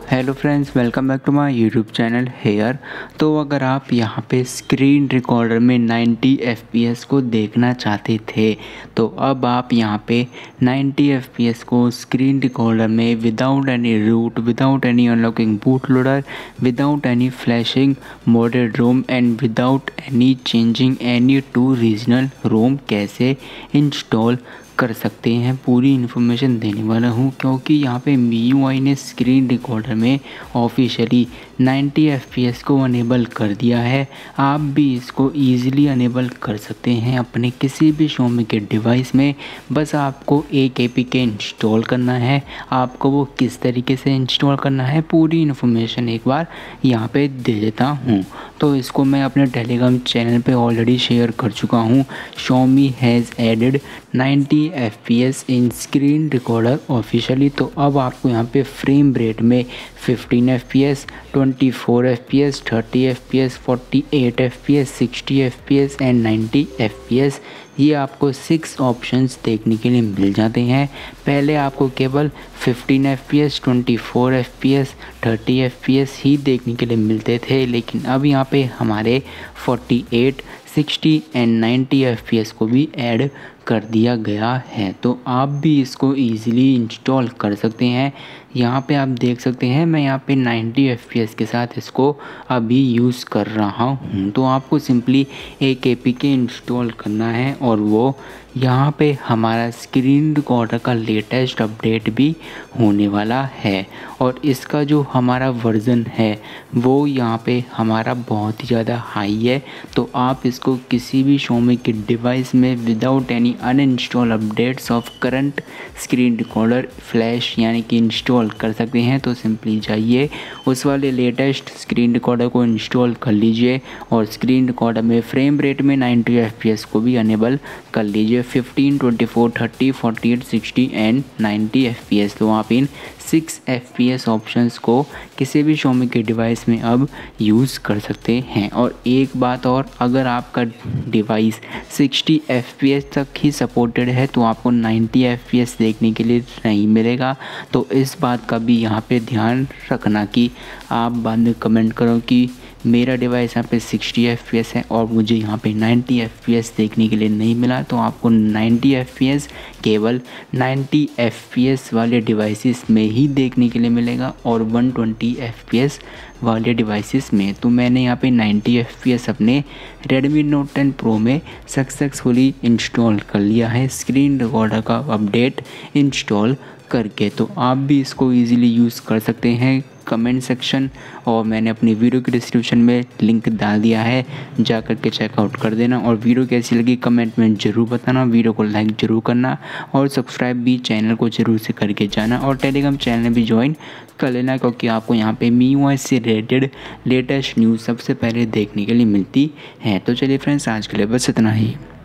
Hello friends, welcome back to my YouTube channel here. तो अगर आप यहाँ पे स्क्रीन रिकॉर्डर में 90 FPS को देखना चाहते थे तो अब आप यहाँ पे 90 FPS को स्क्रीन रिकॉर्डर में without any root, without any unlocking boot loader, without any flashing modded ROM and without any changing any to regional ROM कैसे इंस्टॉल कर सकते हैं, पूरी इन्फॉर्मेशन देने वाला हूँ। क्योंकि यहाँ पे MIUI ने स्क्रीन रिकॉर्डर में ऑफिशियली 90 FPS को अनेबल कर दिया है। आप भी इसको ईज़िली अनेबल कर सकते हैं अपने किसी भी Xiaomi के डिवाइस में। बस आपको एक APK इंस्टॉल करना है। आपको वो किस तरीके से इंस्टॉल करना है पूरी इन्फॉर्मेशन एक बार यहाँ पे दे देता हूँ। तो इसको मैं अपने टेलीग्राम चैनल पे ऑलरेडी शेयर कर चुका हूँ। Xiaomi has added 90 FPS in screen recorder officially. तो अब आपको यहाँ पे फ्रेम रेट में 15 FPS, 24 FPS, 30 FPS, 48 FPS, 60 FPS and 90 FPS ये आपको 6 ऑप्शंस देखने के लिए मिल जाते हैं। पहले आपको केवल 15 FPS, 24 FPS, 30 FPS ही देखने के लिए मिलते थे, लेकिन अब यहाँ पे हमारे 48, 60 एंड 90 FPS को भी ऐड कर दिया गया है। तो आप भी इसको ईज़िली इंस्टॉल कर सकते हैं। यहाँ पे आप देख सकते हैं मैं यहाँ पे 90 FPS के साथ इसको अभी यूज़ कर रहा हूँ। तो आपको सिंपली एक APK इंस्टॉल करना है और वो यहाँ पे हमारा स्क्रीन रिकॉर्डर का लेटेस्ट अपडेट भी होने वाला है। और इसका जो हमारा वर्ज़न है वो यहाँ पे हमारा बहुत ही ज़्यादा हाई है। तो आप इसको किसी भी Xiaomi के डिवाइस में without any uninstall updates of current screen recorder flash यानी कि इंस्टॉल कर सकते हैं। तो सिंपली जाइए उस वाले लेटेस्ट स्क्रीन रिकॉर्डर को इंस्टॉल कर लीजिए और स्क्रीन रिकॉर्डर में फ्रेम रेट में 90 FPS को भी अनेबल कर लीजिए। 15, 24, 30, 48, 60 एंड 90 FPS। तो आप इन 6 FPS ऑप्शंस को किसी भी Xiaomi के डिवाइस में अब यूज़ कर सकते हैं। और एक बात और, अगर आपका डिवाइस 60 FPS तक ही सपोर्टेड है तो आपको 90 FPS देखने के लिए नहीं मिलेगा। तो इस बात का भी यहाँ पे ध्यान रखना कि आप बाद में कमेंट करो कि मेरा डिवाइस यहाँ पे 60 FPS है और मुझे यहाँ पे 90 FPS देखने के लिए नहीं मिला। तो आपको 90 FPS केवल 90 FPS वाले डिवाइसेस में ही देखने के लिए मिलेगा और 120 FPS वाले डिवाइसेस में। तो मैंने यहाँ पे 90 FPS अपने Redmi Note 10 Pro में सक्सेसफुली इंस्टॉल कर लिया है स्क्रीन रिकॉर्डर का अपडेट इंस्टॉल करके। तो आप भी इसको ईज़िली यूज़ कर सकते हैं। कमेंट सेक्शन और मैंने अपनी वीडियो के डिस्क्रिप्शन में लिंक डाल दिया है, जा कर के चेकआउट कर देना। और वीडियो कैसी लगी कमेंट में ज़रूर बताना, वीडियो को लाइक ज़रूर करना और सब्सक्राइब भी चैनल को ज़रूर से करके जाना और टेलीग्राम चैनल भी ज्वाइन कर लेना, क्योंकि आपको यहाँ पे MIUI से रिलेटेड लेटेस्ट न्यूज़ सबसे पहले देखने के लिए मिलती है। तो चलिए फ्रेंड्स, आज के लिए बस इतना ही।